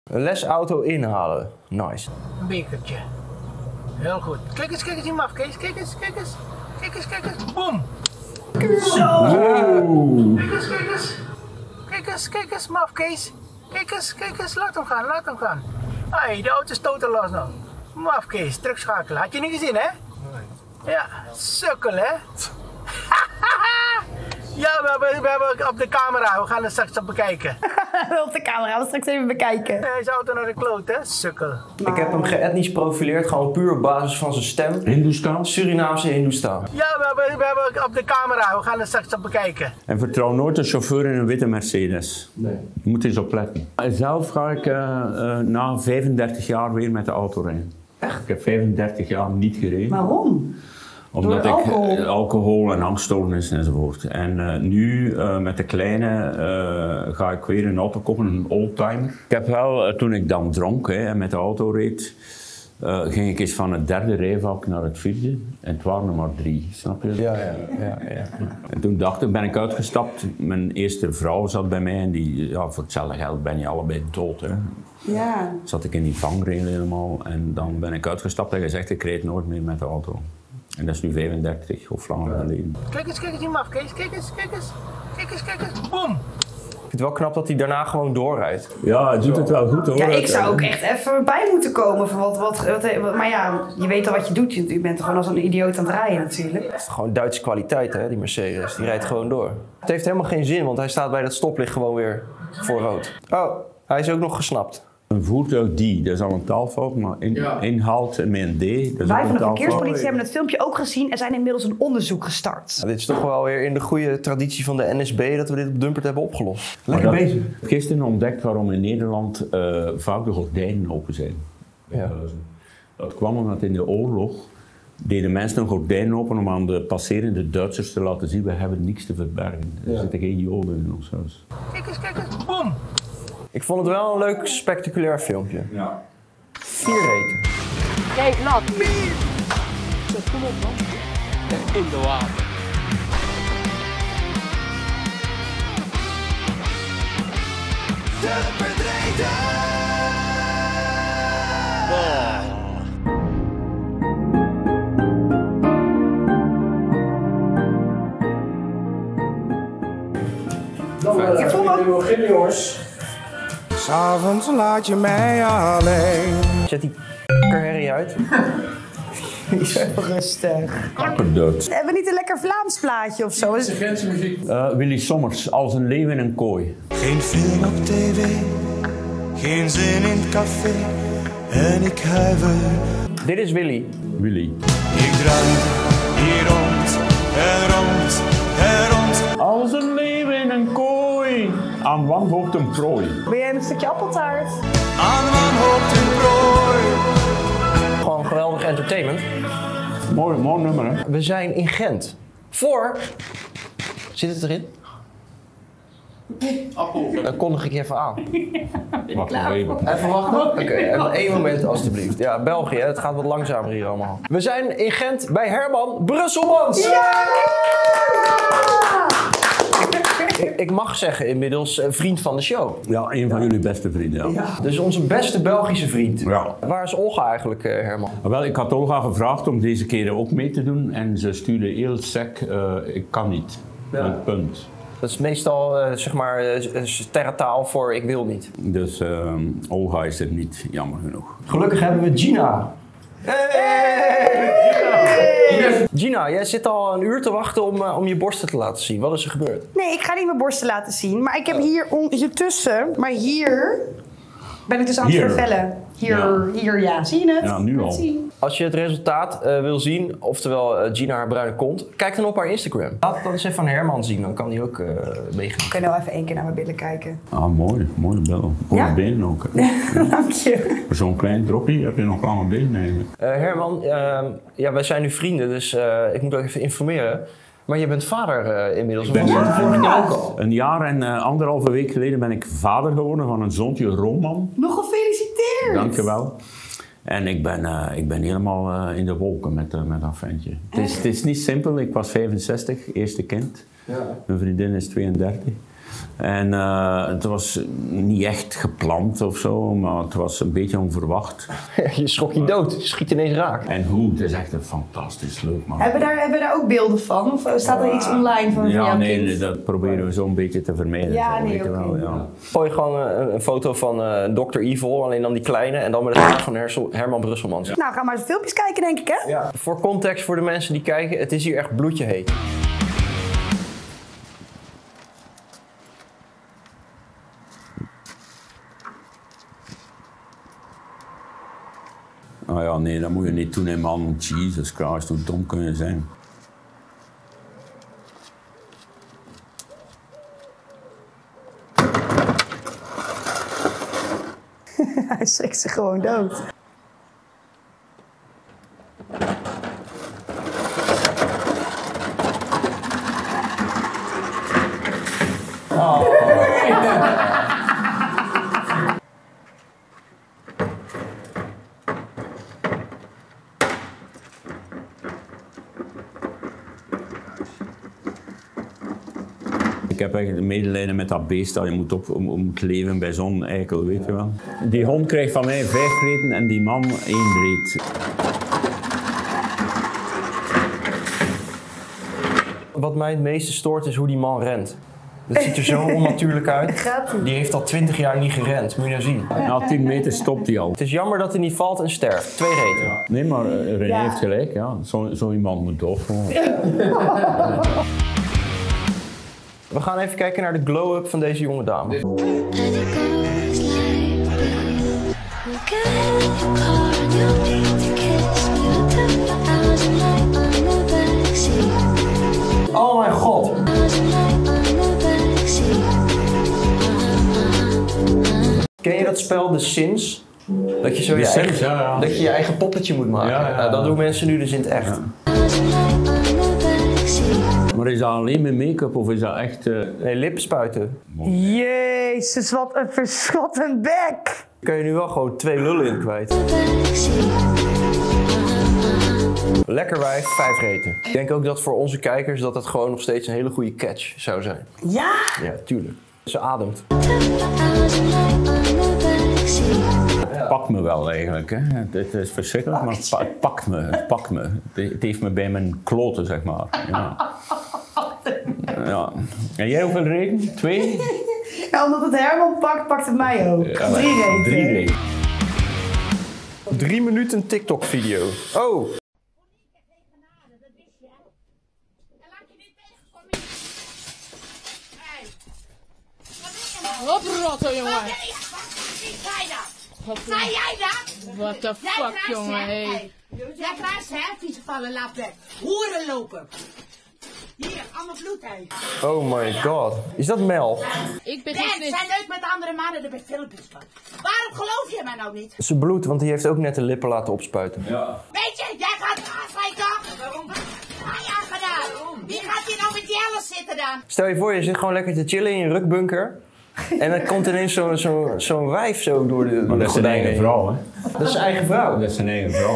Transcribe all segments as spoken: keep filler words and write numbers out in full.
Een lesauto inhalen. Nice. Een bekertje. Heel goed. Kijk eens, kijk eens die maf, Kees. Kijk eens, kijk eens. Kijk eens, kijk eens. Boom. Zo. Wow. Kijk eens, kijk eens. Kijk eens, kijk eens, maf, Kees. Kijk eens, kijk eens. Laat hem gaan, laat hem gaan. Hé, de auto stoot er los nog. Maf, Kees. Terugschakelen. Had je niet gezien, hè? Nee. Ja, sukkel, hè? Ja, we hebben, we hebben op de camera. We gaan het straks op bekijken. Op de camera, we straks even bekijken. Hij is auto naar de kloot, hè? Sukkel. Ik heb hem geëtnisch profileerd, gewoon puur op basis van zijn stem. Hindustan. Surinaamse Hindoestaan. Ja, we hebben, we hebben op de camera. We gaan het straks op bekijken. En vertrouw nooit een chauffeur in een witte Mercedes. Nee. Je moet eens opletten. Zelf ga ik uh, uh, na vijfendertig jaar weer met de auto rijden. Echt? Ik heb vijfendertig jaar niet gereden. Waarom? Omdat Door ik alcohol? uh, alcohol en angststoornissen enzovoort. En uh, nu uh, met de kleine uh, ga ik weer een auto kopen, een oldtimer. Ik heb wel, uh, toen ik dan dronk hè, en met de auto reed, uh, ging ik eens van het derde rijvak naar het vierde. En het waren er maar drie, snap je? Ja, ja, ja, ja. En toen dacht ik, ben ik uitgestapt. Mijn eerste vrouw zat bij mij en die, ja, voor hetzelfde geld ben je allebei dood. Hè. Ja. Zat ik in die vangrail helemaal en dan ben ik uitgestapt en gezegd, ik reed nooit meer met de auto. En dat is nu vijfendertig of langer geleden. Kijk eens, kijk eens die maf, Kees. Kijk eens, kijk eens. Kijk eens, kijk eens. Boom. Ik vind het wel knap dat hij daarna gewoon doorrijdt. Ja, hij doet het wel goed hoor. Ja, ik zou ook echt even bij moeten komen van wat, wat, wat, maar ja, je weet al wat je doet. Je bent er gewoon als een idioot aan het rijden natuurlijk. Het is gewoon Duitse kwaliteit, hè, die Mercedes. Die rijdt gewoon door. Het heeft helemaal geen zin, want hij staat bij dat stoplicht gewoon weer voor rood. Oh, hij is ook nog gesnapt. Een voertuig die, dat is al een taalfout, maar in, Ja. inhaalt met een D, dat is Wij ook van een de taalfout. verkeerspolitie hebben het filmpje ook gezien en zijn inmiddels een onderzoek gestart. Ja, dit is toch wel weer in de goede traditie van de N S B dat we dit op Dumpert hebben opgelost. Lekker bezig. Ik heb gisteren ontdekt waarom in Nederland uh, vaak de gordijnen open zijn. Ja. Dat kwam omdat in de oorlog deden mensen een gordijn open om aan de passerende Duitsers te laten zien, we hebben niks te verbergen. Er Ja. zitten geen joden in ons huis. Kijk eens, kijk eens. Boom. Ik vond het wel een leuk, spectaculair filmpje. Ja. Vier reten. Kijk, laat hier. Kom op, man. In de water. Ik voel me beginnen, jongens. S'avonds laat je mij alleen. Zet die herrie uit. Even rustig. Kapperdood. Hebben we niet een lekker Vlaams plaatje of zo? Uh, Willy Sommers, Als een leeuw in een kooi. Geen film op tv, geen zin in het café en ik huiver. Dit is Willy. Willy. Ik draai hier rond en rond en rond. Als een leeuw in een kooi, aan wanhoop een prooi. Ben jij een stukje appeltaart? Aan wanhoop een prooi. Gewoon geweldig entertainment. Mooi, mooi nummer hè. We zijn in Gent. Voor... Zit het erin? Appel. Dan kondig ik je even aan. Wacht nog even. Even wachten? Oké, okay, even één moment alstublieft. Ja, België, het gaat wat langzamer hier allemaal. We zijn in Gent bij Herman Brusselmans. Ja! Ik, ik mag zeggen inmiddels uh, vriend van de show. Ja, een van jullie beste vrienden. Ja. Dus onze beste Belgische vriend. Ja. Waar is Olga eigenlijk, uh, Herman? Wel, ik had Olga gevraagd om deze keer ook mee te doen en ze stuurde heel sec, uh, ik kan niet. Ja. Een punt. Dat is meestal uh, zeg maar uh, sterrentaal voor ik wil niet. Dus uh, Olga is er niet, jammer genoeg. Gelukkig hebben we Gina. Hey! Gina, jij zit al een uur te wachten om, uh, om je borsten te laten zien. Wat is er gebeurd? Nee, ik ga niet mijn borsten laten zien, maar ik heb hier on- hiertussen, maar hier ben ik dus aan het Hier. vervellen. Hier, Ja. hier, ja. Zie je het? Ja, nu Laat al. zien. Als je het resultaat uh, wil zien, oftewel uh, Gina haar bruine kont, kijk dan op haar Instagram. Laat het dan eens even van Herman zien, dan kan hij ook uh, meegaan. Ik kan nou even één keer naar mijn billen kijken. Ah, mooi, mooie bel. Mooie Ja? benen ook. Hè. Dank je. Voor zo'n klein droppie heb je nog lange benen eigenlijk. Uh, Herman, uh, ja, wij zijn nu vrienden, dus uh, ik moet ook even informeren. Maar je bent vader uh, inmiddels. Ik ben, Was dat de vorige keer ook al? Een jaar en uh, anderhalve week geleden ben ik vader geworden van een zoontje, Roman. Nog gefeliciteerd. Dankjewel. En ik ben, uh, ik ben helemaal uh, in de wolken met, uh, met dat ventje. Het is, het is niet simpel, ik was vijfenzestig, eerste kind. Ja. Mijn vriendin is tweeëndertig. En uh, het was niet echt gepland of zo, maar het was een beetje onverwacht. Je schrok je dood, je schiet ineens raak. En hoe, het is echt een fantastisch leuk man. Hebben we daar, hebben we daar ook beelden van? Of staat er iets online van, ja, van jouw nee, kind? nee, dat proberen we zo'n beetje te vermijden. Ja, zo, nee, weet je oké. wel, ja. Gooi gewoon een, een foto van uh, dokter Evil, alleen dan die kleine, en dan met het haar van Hersel, Herman Brusselmans. Nou, ga maar eens filmpjes kijken, denk ik, hè? Ja. Voor context voor de mensen die kijken, het is hier echt bloedje heet. Nou ja, nee, dat moet je niet doen, hè, man. Jesus Christ, hoe dom kun je zijn? Hij schrikt zich gewoon dood. Ik heb echt medelijden met dat beest dat je moet op, om, om het leven bij zo'n eikel, weet je wel. Die hond krijgt van mij vijf reten en die man één reet. Wat mij het meeste stoort is hoe die man rent. Het ziet er zo onnatuurlijk uit. Die heeft al twintig jaar niet gerend, moet je nou zien. Na tien meter stopt hij al. Het is jammer dat hij niet valt en sterft. Twee reten. Nee, maar uh, René Ja. heeft gelijk, ja. Zo, zo iemand moet dood gewoon. We gaan even kijken naar de glow-up van deze jonge dame. And it goes like this. You get in your car and you need to kiss me. You do for hours and night on the backseat. Oh mijn god! Hours and night on the backseat. Ken je dat spel The Sims? Dat je zo je, The eigen, Sims, ja, ja. Dat je je eigen poppetje moet maken. Ja, ja, ja. Nou, dat doen mensen nu dus in het echt. Hours and night on the backseat. Maar is dat alleen met make-up of is dat echt... Uh... Nee, lippenspuiten. Jezus, wat een verschotten bek! Kun je nu wel gewoon twee lullen in kwijt. Lekker wijf, vijf reten. Ik denk ook dat voor onze kijkers dat het gewoon nog steeds een hele goede catch zou zijn. Ja! Ja, tuurlijk. Ze ademt. Het pakt me wel eigenlijk. Hè. Het, het is verschrikkelijk, maar het, pa het pakt me. Het pakt me. Het, het heeft me bij mijn kloten, zeg maar. Ja. Ja. En jij hoeveel reden? Twee? Ja, omdat het Herman pakt, pakt het mij ook. Ja, Drie reten. Drie reden. Drie minuten TikTok video. Oh! Oprotten, jongen. Wie zei dat? Zei jij dat? What the fuck, jongen, hé. Jij krijgt hè, vieze vallen lappen. Hoeren lopen. Hier, allemaal bloed heen. Oh my god. Is dat Mel? Ik ben Ben, niet... zijn leuk met andere mannen, daar ben ik filmpjes van. Waarom geloof je mij nou niet? Ze bloedt, want die heeft ook net de lippen laten opspuiten. Ja. Weet je, jij gaat aanspreken. Waarom? Ah ja, gedaan. Wie gaat hier nou met die hellen zitten dan? Stel je voor, je zit gewoon lekker te chillen in je rukbunker. En dan komt ineens zo'n zo, zo'n wijf zo door de, door Maar de dat is zijn gordijnen eigen heen. vrouw, hè? Dat is zijn eigen vrouw. Dat is zijn eigen vrouw.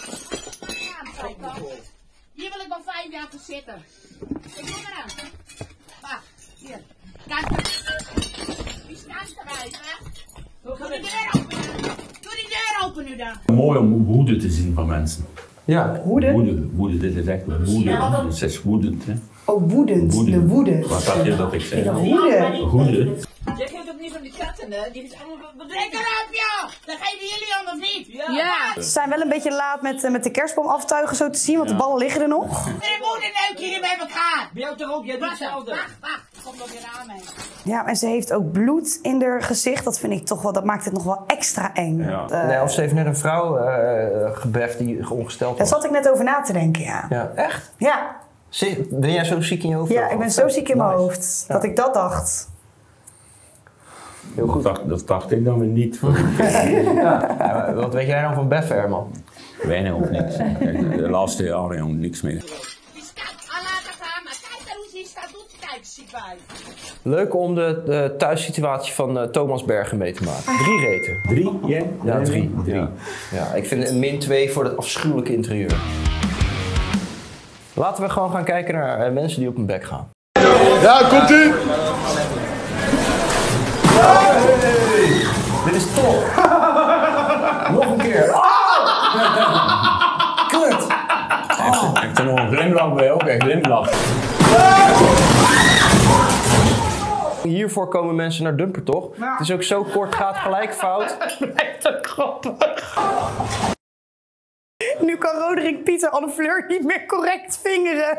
Hier wil ik wel vijf jaar voor zitten. Ik doe maar aan. Wacht, hier. Kijk. Wie staat erbij, hè? Doe de deur open. Doe die deur open nu dan. Mooi om woede te zien van mensen. Ja. Woede? Woede, woede, dit is echt woede. Het is woedend, hè? Oh, woedend. Woede. De woede. Wat dacht je dat ik zei? De woede. Woede. Jij geeft het niet van die katten, hè? Die is allemaal bedreigd. Lekker op, joh! Dat geven jullie anders niet. Ja. Ze zijn wel een beetje laat met, eh, met de kerstboom aftuigen zo te zien, want de ballen liggen er nog. En moeder hier bij elkaar. Bij jou toch ook? Jij doet hetzelfde. Wacht, wacht. Kom nog weer aan mij. Ja, en ze heeft ook bloed in haar gezicht. Dat vind ik toch wel, dat maakt het nog wel extra eng. Ja. Eh, Nee, of ze heeft net een vrouw uh, gebeft die ongesteld Daar was. zat ik net over na te denken, ja. Ja, echt? Ja, Zie- Ben jij zo ziek in je hoofd? ja ik ben zo ziek in mijn Nice. hoofd Ja. dat ik dat dacht. Heel goed. Dat dacht, dat dacht ik dan weer niet. Ja, wat weet jij nou van Beff, Herman? Weinig of niks. De laatste jaren, jongen, niks meer. Die staat aan laten gaan, maar kijk daar hoe ze hier staat. Doet kijk, ziek bij. Leuk om de, de thuissituatie van uh, Thomas Bergen mee te maken. Drie reten. Drie? Ja? Ja, drie. Drie. Ja. Ja, ik vind een min twee voor het afschuwelijke interieur. Laten we gewoon gaan kijken naar uh, mensen die op hun bek gaan. Ja, komt ie! Hey, dit is top. Nog een keer. Oh! Kut. Oh. Ik heb er nog een glimlach bij ook, een glimlach. Hiervoor komen mensen naar Dumper, toch? Ja. Het is ook zo kort, gaat gelijk fout. Het blijft ook grappig. Nu kan Roderick Piet en Anne Fleur niet meer correct vingeren.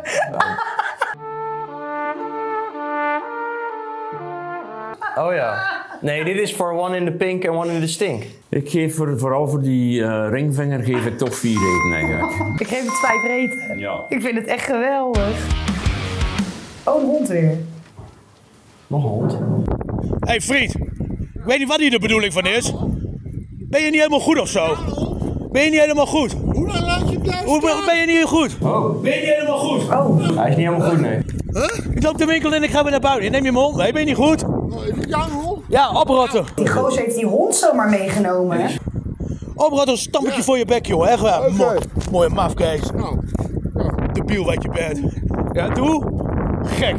Oh ja. Nee, dit is voor one in the pink en one in the stink. Ik geef voor, vooral voor die uh, ringvinger geef ik toch vier reten eigenlijk. Ik geef het vijf reten. Ja. Ik vind het echt geweldig. Oh, een hond weer. Nog een hond. Hé hey, vriend, ik weet niet wat hier de bedoeling van is. Ben je niet helemaal goed of zo? Ben je niet helemaal goed? Hoe lang laat je thuis? Hoe ben je niet goed? Oh. Ben je niet helemaal goed? Oh. Hij is niet helemaal goed, nee. Huh? Ik loop de winkel in en ik ga weer naar buiten. Ik neem je mijn hond. Hey, ben je niet goed? Nou, is het jouw hond? Ja, oprotten. Die gozer heeft die hond zomaar meegenomen, hè? Oprotten, stampetje ja. voor je bek, joh. Echt waar. Okay. Mooie mafkees. Nou. Ja. Debiel wat je bent. Ja, doe. Gek.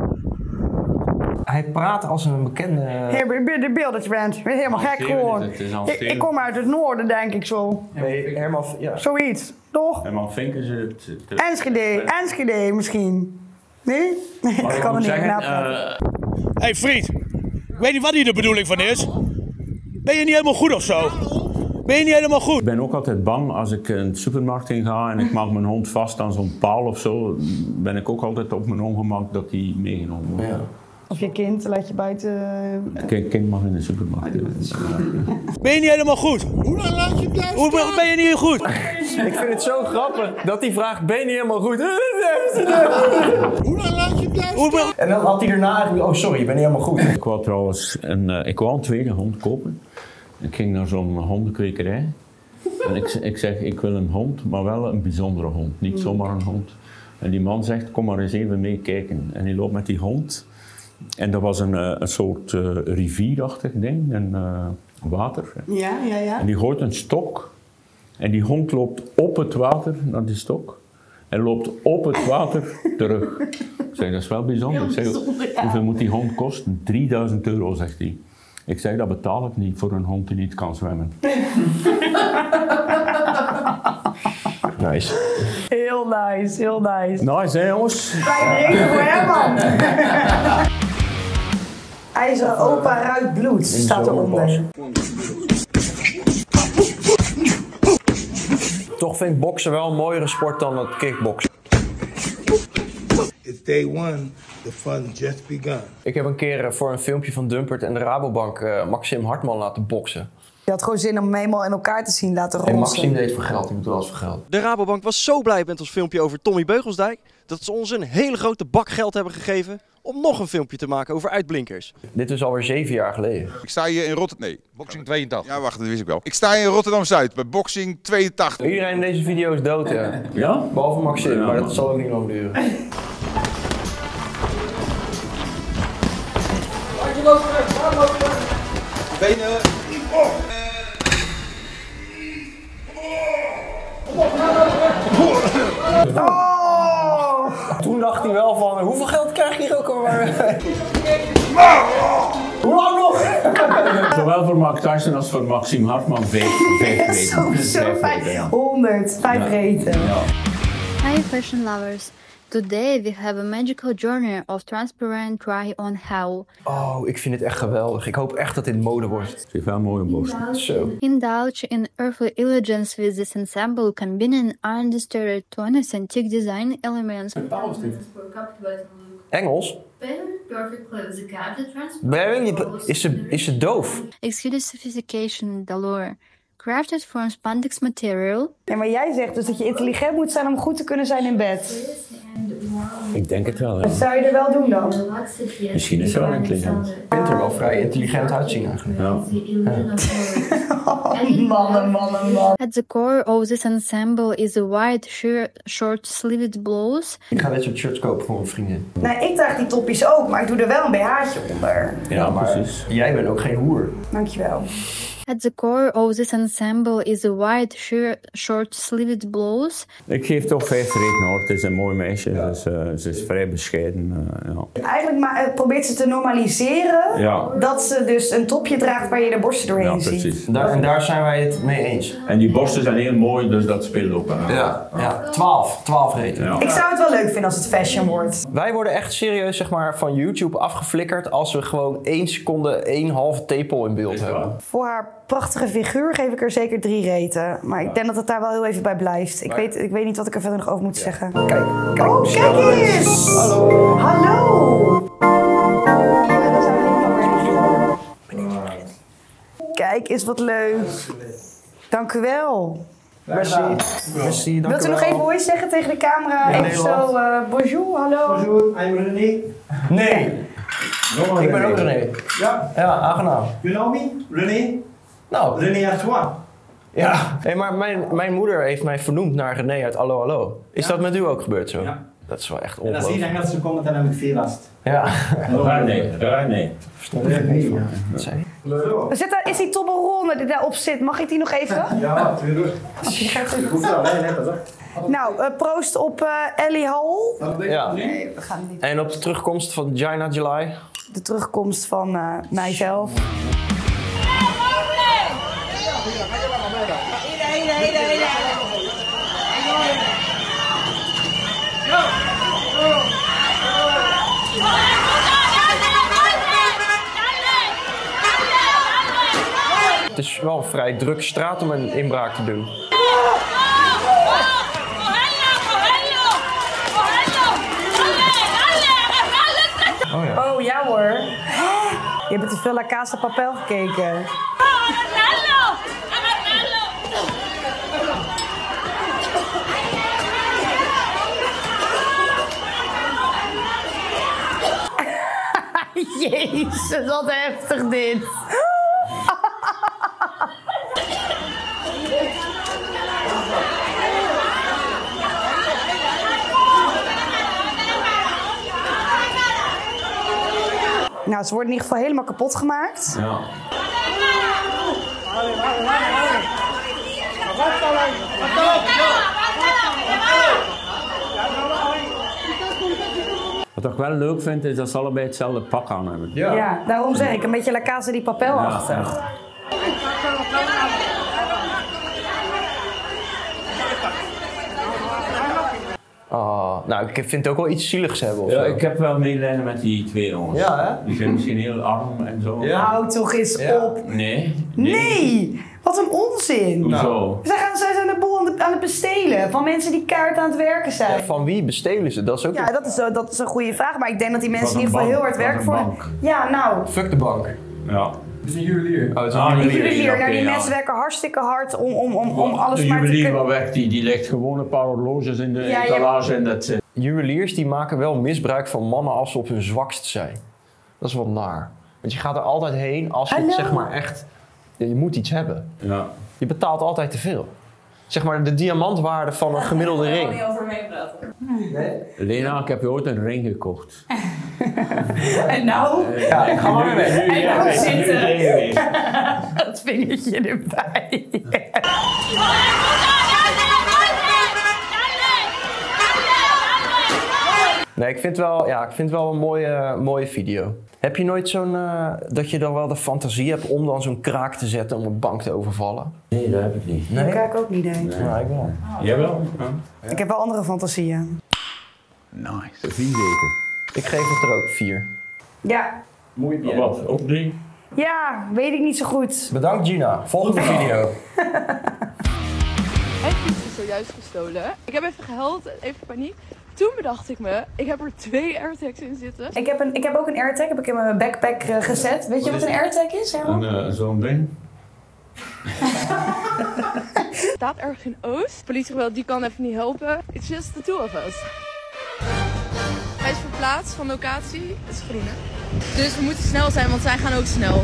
Hij praat als een bekende... Hey, de beeld dat je bent. Ik ben helemaal gek geworden. Ik, ik kom uit het noorden, denk ik zo. Nee, Herman... Ja. Zoiets, toch? Herman Vink is het... het Enschede, Enschede misschien. Nee? Nee, ik kan er niet zeggen, napraten. Uh... Hé hey, vriend, ik weet niet wat hier de bedoeling van is. Ben je niet helemaal goed of zo? Ben je niet helemaal goed? Ik ben ook altijd bang als ik een supermarkt in ga en ik maak mijn hond vast aan zo'n paal of zo. Ben ik ook altijd op mijn ongemak dat die meegenomen wordt. Ja. Of je kind laat je buiten... Kijk, kind mag in de supermarkt. Ben je niet helemaal goed? Hoe lang laat je thuis? Hoe ben je niet goed? Ik vind het zo grappig dat hij vraagt, ben je niet helemaal goed? Hoe lang laat je thuis? Hoe en dan had hij daarna eigenlijk, oh sorry, je bent niet helemaal goed. Ik wou trouwens een, uh, ik wou een tweede hond kopen. Ik ging naar zo'n hondenkwekerij. En ik, ik zeg, ik wil een hond, maar wel een bijzondere hond. Niet zomaar een hond. En die man zegt, kom maar eens even mee kijken. En die loopt met die hond. En dat was een, een soort uh, rivierachtig ding, een uh, water. Ja, ja, ja. En die gooit een stok. En die hond loopt op het water naar die stok. En loopt op het water terug. Ik zeg, dat is wel bijzonder. Ik zeg, hoeveel moet die hond kosten? drieduizend euro, zegt hij. Ik zeg, dat betaal ik niet voor een hond die niet kan zwemmen. Nice. Heel nice, heel nice. Nice, hè jongens? Kleine reden voor Herman. IJzeren opa ruikt bloed, staat eronder. Toch vind ik boksen wel een mooiere sport dan het kickboksen. It's day one, the fun just begun. Ik heb een keer voor een filmpje van Dumpert en de Rabobank uh, Maxim Hartman laten boksen. Je had gewoon zin om hem helemaal in elkaar te zien laten ronsen. En Maxim deed voor geld, die moet wel eens voor geld. De Rabobank was zo blij met ons filmpje over Tommy Beugelsdijk dat ze ons een hele grote bak geld hebben gegeven om nog een filmpje te maken over uitblinkers. Dit is alweer zeven jaar geleden. Ik sta hier in Rotterdam. Nee, Boxing tweeëntachtig. Ja, wacht, dat wist ik wel. Ik sta hier in Rotterdam-Zuid bij Boxing tweeëntachtig. Iedereen in deze video is dood, ja. Ja? Behalve Maxim, ja, maar dat zal ook niet lang duren. Benen. Oh! Toen dacht hij wel van, hoeveel geld krijg je hier ook alweer? Hoe lang nog? Zowel voor Mark Tyson als voor Maxim Hartman vijf reten. Sowieso honderd, vijf reten. Hi fashion lovers. Today we have a magical journey of transparent try-on haul. Oh, ik vind het echt geweldig. Ik hoop echt dat dit mode wordt. Het heeft wel een mooie borst. Zo. Indulge in earthly elegance with this ensemble, combining undisturbed tones and thick design elements. Engels? Bearing, is ze, is ze doof? Exuded sophistication galore. Crafted from spandex material. Ja, maar jij zegt dus dat je intelligent moet zijn om goed te kunnen zijn in bed. Ik denk het wel, ja. Wat zou je er wel doen dan? Misschien is ze wel intelligent. Ik vind er wel vrij intelligent uitzien eigenlijk. Ja. Oh, mannen, mannen, man. At the core of this ensemble is a white short-sleeved blouse. Ik ga dit soort shirts kopen voor mijn vriendin. Nou, ik draag die topjes ook, maar ik doe er wel een B H'tje onder. Ja, maar precies. Jij bent ook geen hoer. Dankjewel. At the core of this ensemble is a white short-sleeved blouse. Ik geef toch vijf reden hoor. Het is een mooi meisje, ja. Dus, uh, ze is vrij bescheiden. Uh, ja. Eigenlijk ma probeert ze te normaliseren ja. dat ze dus een topje draagt waar je de borsten doorheen ja, ziet. Precies. Daar, en daar zijn wij het mee eens. En die borsten zijn heel mooi, dus dat speelt ook aan. Ja, ja. twaalf, twaalf reten. Ja. Ik zou het wel leuk vinden als het fashion wordt. Wij worden echt serieus zeg maar, van YouTube afgeflikkerd als we gewoon één seconde één halve tepel in beeld hebben. Voor haar prachtige figuur geef ik er zeker drie reten. Maar ik denk dat het daar wel heel even bij blijft. Ik weet, ik weet niet wat ik er verder nog over moet zeggen. Kijk, kijk. Oh, kijk eens! Hallo! Hallo! Kijk eens wat leuk. Dank u wel. Merci. Merci, dank Wilt u u nog wel. even hoi zeggen tegen de camera? Ja, even zo, uh, bonjour, hallo. Bonjour, I'm René. Nee. No, ik ben ook René. Ja? Ja, aangenaam. You know me? René? Nou. René Artois. Ja. Hey, maar mijn, mijn moeder heeft mij vernoemd naar René uit Allo Hallo. Is ja. dat met u ook gebeurd zo? Ja. Dat is wel echt ongelooflijk. En als je Engelse komt, dan heb ik veel last. Ja. René, René. Verstond ik niet van. Wat zei je? Zit daar, is die Toblerone die daarop zit? Mag ik die nog even? Ja, tuurlijk. Nou, uh, proost op uh, Ellie Hall. Ja. Nee, we gaan niet. En op de terugkomst van Gina July. De terugkomst van uh, mijzelf. Het is wel een vrij drukke straat om een inbraak te doen. Oh ja, oh, ja hoor. Je hebt te veel La Casa Papel gekeken. Jezus, wat heftig dit. Nou, ze worden in ieder geval helemaal kapot gemaakt. Ja. Wat ik wel leuk vind, is dat ze allebei hetzelfde pak aan hebben. Ja, ja daarom zeg ik, een beetje La Casa di Papel-achtig. Ja. Oh, nou, ik vind het ook wel iets zieligs hebben. Of ja, zo. ik heb wel medelijden met die twee jongens. Ja, hè? Die zijn misschien heel arm en zo. Ja. Hou toch eens ja. op. Nee, nee. Nee, wat een onzin. Hoezo? Zij, gaan, zij zijn de boel aan, de, aan het bestelen van mensen die kaart aan het werken zijn. Ja, van wie bestelen ze? Dat is ook ja, dat is, dat is een goede vraag, maar ik denk dat die mensen in in ieder geval heel hard werken voor. Bank. Ja, nou. Fuck de bank. Ja. Het is een juwelier. Oh, het is een ah, juwelier. juwelier. Nou, die okay, mensen ja. werken hartstikke hard om, om, om, om alles de maar te juwelier kunnen. waar werkt, die, die legt gewoon een paar horloges in de ja, etalage ja. en dat zit. Juweliers die maken wel misbruik van mannen als ze op hun zwakst zijn. Dat is wel naar. Want je gaat er altijd heen als je het, zeg maar echt... Ja, je moet iets hebben. Ja. Je betaalt altijd te veel. Zeg maar de diamantwaarde van een gemiddelde ring. Ik wil niet over meepraten. Nee. Lena, ik heb je ooit een ring gekocht. En nou? Ja, ik ga maar weg. En ja, nou ja, zitten. Dat vingertje erbij. Nee, ik vind wel, ja, ik vind wel een mooie, mooie video. Heb je nooit zo'n, uh, dat je dan wel de fantasie hebt om dan zo'n kraak te zetten om een bank te overvallen? Nee, dat heb ik niet. Nee? Dat kijk ik ook niet, nee. nee. Ja, ik wel. Jij wel? Ja. Ik heb wel andere fantasieën. Nice. Vier weken. Ik geef het er ook vier. Ja. Mooi. Ja. Wat? Ook drie? Ja, weet ik niet zo goed. Bedankt Gina. Volgende video. Mijn fiets is zojuist gestolen. Ik heb even gehuild, even paniek. Toen bedacht ik me, ik heb er twee AirTags in zitten. Ik heb, een, ik heb ook een AirTag, heb ik in mijn backpack uh, gezet. Weet je wat, wat een AirTag is? Een, uh, zo'n ding. Het staat ergens in Oost. De politie wel, die kan even niet helpen. It's just the two of us. Hij is verplaatst van locatie. Het is groene. Dus we moeten snel zijn, want zij gaan ook snel.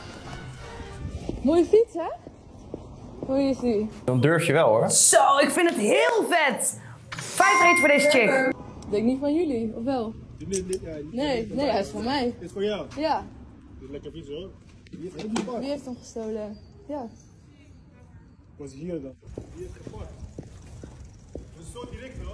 Mooie fiets, hè? Hoe is die? Dan durf je wel, hoor. Zo, ik vind het heel vet. Vijf reten voor deze chick. Ik denk niet van jullie, of wel? Nee, nee, hij is van mij. Dit is voor jou? Ja. Dit is lekker fiets hoor. Wie heeft hem gestolen? Ja. Was hier dan? Hier is kapot. Dat is zo direct hoor.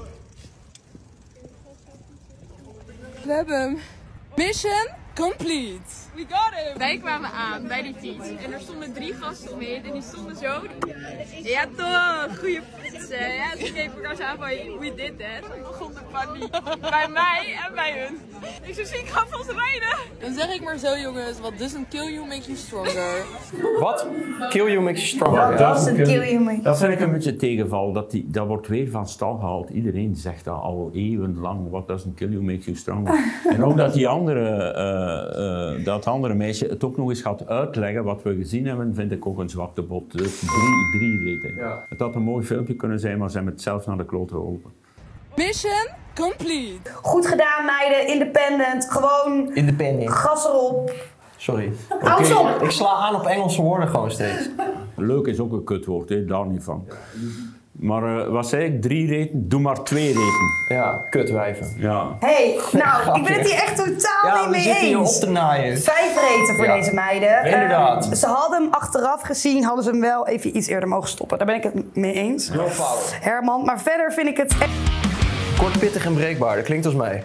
We hebben hem. Mission complete. We got him. Wij kwamen aan bij die fiets en er stonden drie gasten omheen en die stonden zo. Ja toch, goede fietsen. Ja, ze keken elkaar zo aan van we did that. Dan begon de paniek. Bij mij en bij hun. Ik zo zie ik ga vast rijden. Dan zeg ik maar zo jongens, what doesn't kill you makes you stronger. Wat? Kill you makes you stronger. What doesn't kill you makes you Dat vind ik een beetje tegenval. Dat, die, dat wordt weer van stal gehaald. Iedereen zegt dat al eeuwenlang. What doesn't kill you makes you stronger. En ook dat die andere, uh, uh, dat andere meisje het ook nog eens gaat uitleggen. Wat we gezien hebben, vind ik ook een zwakte bot. Dus drie, drie reden. Ja. Het had een mooi filmpje kunnen zijn, maar ze hebben het zelf naar de kloot geholpen. Mission complete. Goed gedaan meiden, independent, gewoon Independent. gas erop. Sorry. Hou Okay. op. Ik sla aan op Engelse woorden gewoon steeds. Leuk is ook een kutwoord, hè? Daar niet van. Maar uh, wat zei ik? Drie reten? Doe maar twee reten. Ja, kutwijven. Ja. Hé, hey, nou, ik ben het hier echt totaal Ja, niet we mee zitten hier eens. op te naaien. Vijf reten voor Ja. deze meiden. Inderdaad. Uh, ze hadden hem achteraf gezien, hadden ze hem wel even iets eerder mogen stoppen. Daar ben ik het mee eens. Girl power. Herman, maar verder vind ik het echt... Kort, pittig en breekbaar. Dat klinkt als mij.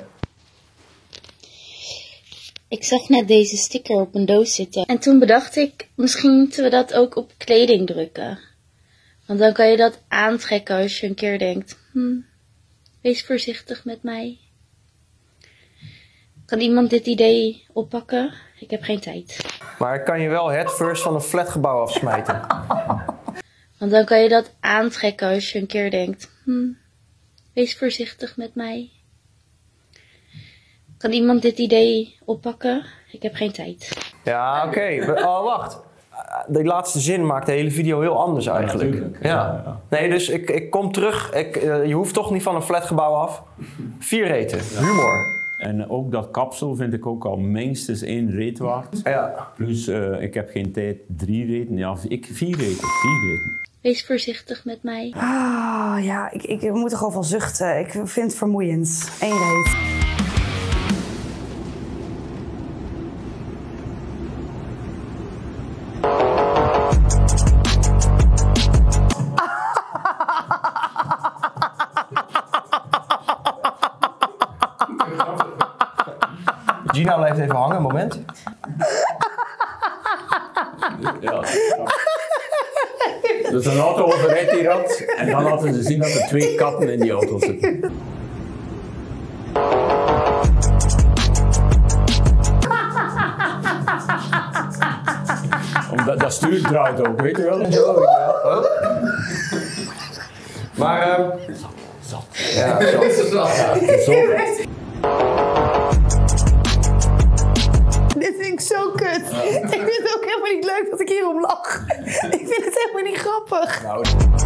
Ik zag net deze sticker op een doos zitten. En toen bedacht ik, misschien moeten we dat ook op kleding drukken. Want dan kan je dat aantrekken als je een keer denkt, hm, wees voorzichtig met mij. Kan iemand dit idee oppakken? Ik heb geen tijd. Maar ik kan je wel het first van een flatgebouw afsmijten. Want dan kan je dat aantrekken als je een keer denkt, hm, wees voorzichtig met mij. Kan iemand dit idee oppakken? Ik heb geen tijd. Ja, oké. Okay. Oh, wacht. Die laatste zin maakt de hele video heel anders eigenlijk. Ja, ja. Ja, ja. Nee, dus ik, ik kom terug. Ik, uh, je hoeft toch niet van een flatgebouw af. Vier reten. Ja. Humor. En ook dat kapsel vind ik ook al minstens één reet waard. Ja. Plus, uh, ik heb geen tijd. Drie reten. Ja, ik vier reten. Vier reten. Wees voorzichtig met mij. Ah, ja, ik, ik moet er gewoon van zuchten. Ik vind het vermoeiend. Eén reet. Gina blijft even hangen, een moment. Ja, dus een auto overrijdt die rat en dan laten ze zien dat er twee katten in die auto zitten. Omdat dat stuur draait ook, weet je wel? Oh. Maar, um... Zat. Ja, zat. Ja, zo. Dit vind ik zo kut. Ja. Ik vind het ook helemaal niet leuk dat ik hierom lach. Ik vind het helemaal niet grappig. Nou.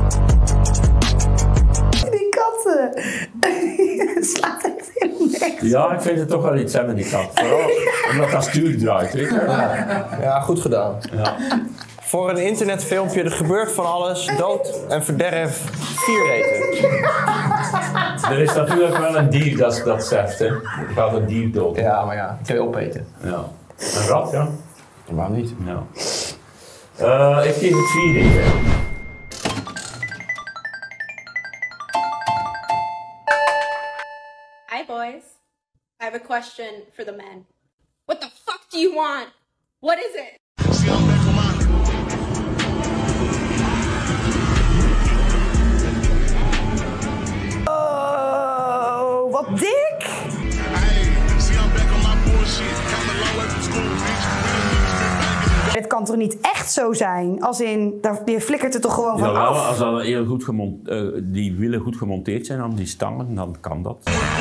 Die katten. Het slaat echt helemaal nergens. Ja, ik vind het toch wel iets hebben, die kat. Vooral omdat dat stuur draait, weet je. Ja, ja, goed gedaan. Ja. Voor een internetfilmpje, er gebeurt van alles. Dood en verderf. Vier reten. Er is natuurlijk wel een dier dat, dat zegt, hè. Er gaat een dier dood. Ja, maar ja, die kun je opeten. Ja. Een rat, ja. Waarom niet? Ja. Uh, ik geef het vier reten. Hi boys. I have a question for the men. What the fuck do you want? What is it? Oh, wat dik! Dit kan toch niet echt zo zijn? Als in, daar, je flikkert er toch gewoon van ja, af? Als dat heel goed gemont, uh, die wielen goed gemonteerd zijn aan die stangen, dan kan dat.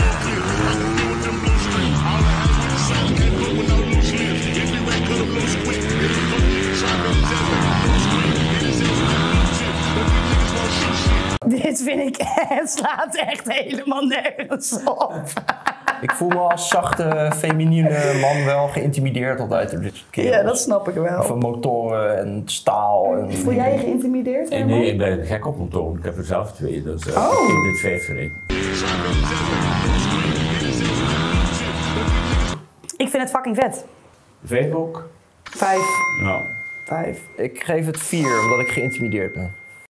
Dit vind ik, het slaat echt helemaal nergens op. Ik voel me als zachte, feminine man wel geïntimideerd altijd door dit soort kerels. Ja, dat snap ik wel. Van motoren en staal. En... Voel jij je geïntimideerd? Nee, nee, ik ben gek op motoren. Ik heb er zelf twee, dus uh, oh. ik geef dit vijf voor één. Ik vind het fucking vet. Vijf ook? Vijf. Ja. Vijf. Ik geef het vier, omdat ik geïntimideerd ben.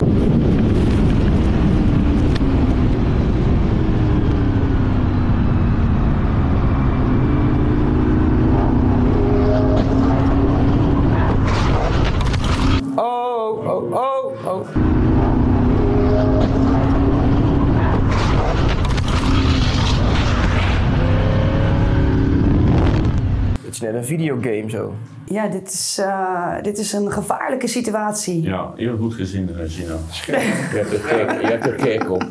Oh, oh, oh, oh. Het is net een videogame zo. Ja, dit is, uh, dit is een gevaarlijke situatie. Ja, heel goed gezien, Gina. Je hebt er kijk, je hebt er kijk op.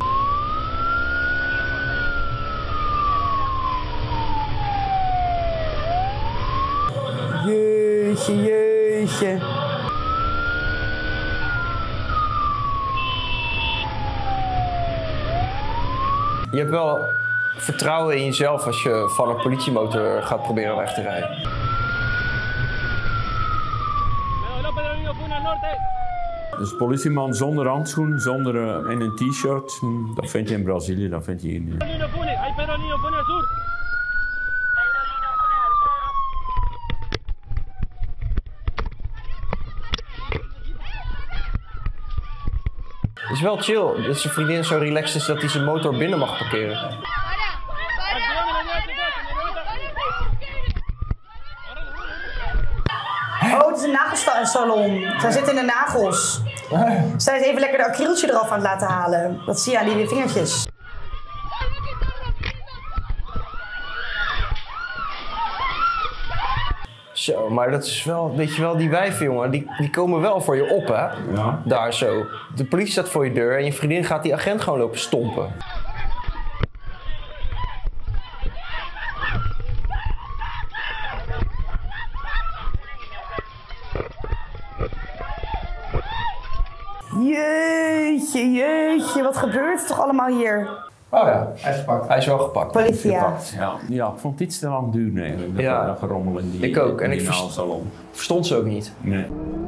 Jeetje, jeetje. Je hebt wel vertrouwen in jezelf als je van een politiemotor gaat proberen weg te rijden. Dus politieman zonder handschoen, zonder uh, in een t-shirt, dat vind je in Brazilië, dat vind je hier niet. Het is wel chill dat zijn vriendin zo relaxed is dat hij zijn motor binnen mag parkeren. Oh, het is een nagelsalon. Zij zit in de nagels. Zij is even lekker de acryltje eraf aan het laten halen. Dat zie je aan die vingertjes. Zo, maar dat is wel, weet je wel, die wijven, jongen, die, die komen wel voor je op, hè? Ja. Daar zo. De politie staat voor je deur en je vriendin gaat die agent gewoon lopen stompen. Jeetje, jeetje, wat gebeurt er toch allemaal hier? Oh ja, hij is gepakt. Hij is wel gepakt. Politie, ja. Gepakt, ja. Ja, ik vond het iets te lang duren eigenlijk. Dat, Ja. dat gerommel in die Ik ook. En in ik die vers- naalsalon. verstond ze ook niet. Nee.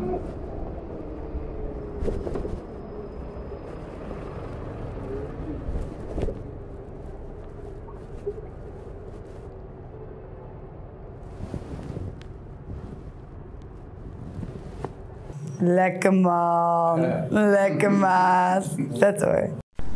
Lekker man. Ja. Lekker maat. Vet hoor.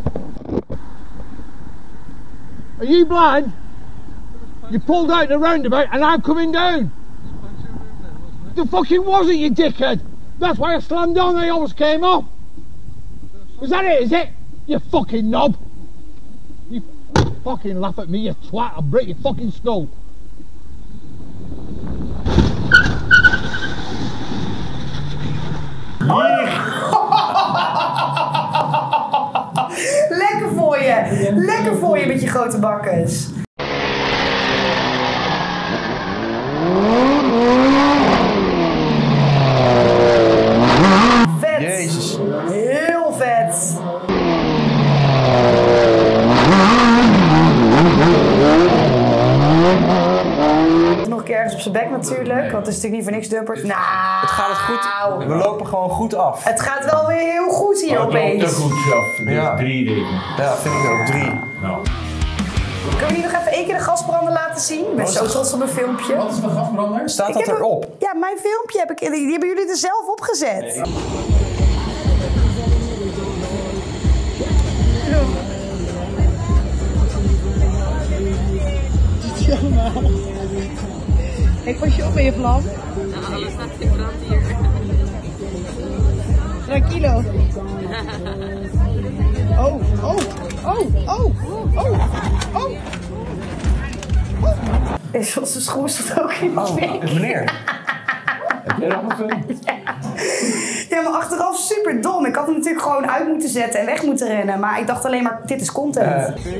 Are you blind? You pulled out the roundabout and I'm coming down. The fucking wasn't, you dickhead. That's why I slammed on and I almost came off. Was that it, is it? You fucking knob. You fucking laugh at me, you twat. I'll break your fucking skull. Lekker voor je. Lekker voor je met je grote bakkes. Vet. Jezus. Heel vet. Nog een keer ergens op zijn bek natuurlijk, want het is natuurlijk niet voor niks dumpert. Nou, Het gaat het goed. We lopen gewoon goed af. het gaat wel weer heel goed hier Het loopt opeens. te goed af. Dus Ja. drie reden. Ja, vind ik ook. Drie. Nou. Kunnen we niet nog even één keer de gasbrander laten zien? Ik ben zo trots op mijn filmpje. Wat is de gasbrander? Staat Ik dat heb erop? Ja, mijn filmpje heb ik, die hebben jullie er zelf opgezet. Ik was je op met je vlam. Nou, alles staat in brand hier. Tranquilo. Oh, oh, oh, oh, oh, oh. Is onze schoen staat ook in de fik. Meneer. Heb jij nog een film? Ja, maar achteraf super dom. Ik had hem natuurlijk gewoon uit moeten zetten en weg moeten rennen. Maar ik dacht alleen maar, dit is content. Uh,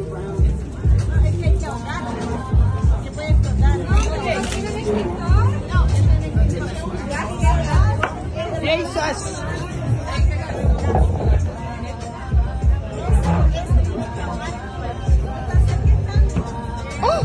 Jezus. Oh.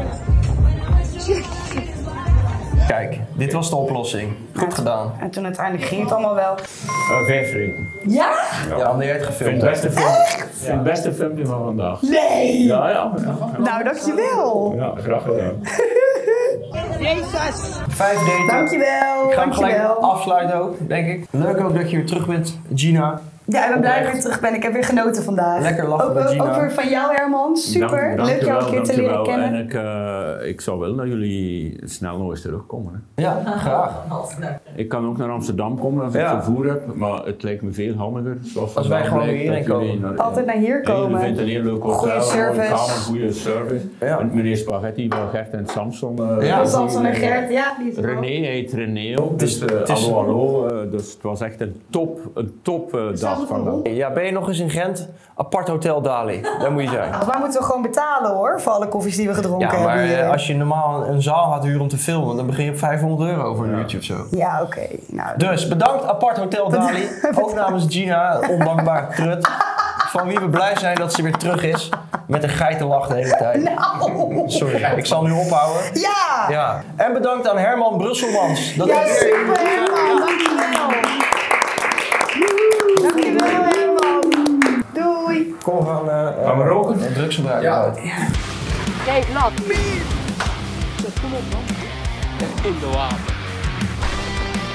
Kijk, dit was de oplossing. Goed gedaan. En toen uiteindelijk ging het allemaal wel. Uh, vijf reden. Ja? Ja, omdat jij het Ik gefilmd vind het beste, hebt. film, vind het beste filmpje van vandaag. Nee! Ja, ja. ja. Nou, dankjewel. Ja, graag gedaan. Jezus. Vijf daten. Dankjewel. Ik ga hem gelijk dankjewel. afsluiten ook, denk ik. Leuk ook dat je weer terug bent, Gina. Ja, ik ben blij dat ik weer terug ben. Ik heb weer genoten vandaag. Lekker lachen ook, met Gina. Ook weer van jou, Herman. Super. Dank, Leuk jou een keer te leren dankjewel. kennen. En ik, uh, ik zou wel dat jullie snel nog eens terugkomen. Hè. Ja, graag. Ik kan ook naar Amsterdam komen als ik Ja. vervoer heb, maar het lijkt me veel handiger. Zoals Als wij gewoon blijkt, hierheen dat jullie komen. Naar, Altijd naar hier Ja, komen. jullie vinden een heel leuk hotel, Goeie service. kamer, goede service. Ja. En meneer Spaghetti, waar Gert en Samson. Uh, Ja, Samson en Gert, ja. Die is er ook. René heet René ook, dus uh, het is- hallo hallo. Uh, dus het was echt een top, een top uh, dag vandaag. Ja, ben je nog eens in Gent? Apart Hotel Dali. Daar moet je zijn. Want wij moeten gewoon betalen hoor, voor alle koffies die we gedronken Ja, maar hebben hier. eh, als je normaal een zaal gaat huren om te filmen, dan begin je op vijfhonderd euro voor een uurtje of zo. Ja, oké. Nou, Dus bedankt Apart Hotel Dali. Ook namens Gina, ondankbaar trut. Van wie we blij zijn dat ze weer terug is. Met een geitenlach de hele tijd. Nou. Sorry, ik zal nu ophouden. Ja! Ja. En bedankt aan Herman Brusselmans. Dat Ja, hij weer- super Herman, dankjewel. Dankjewel Herman. Doei. Kom, we gaan, uh, Gaan we roken? uh, drugs gebruiken. Ja. uit. Kijk, laat. Kom op man. In de water.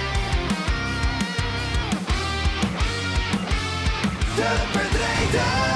De verdreten.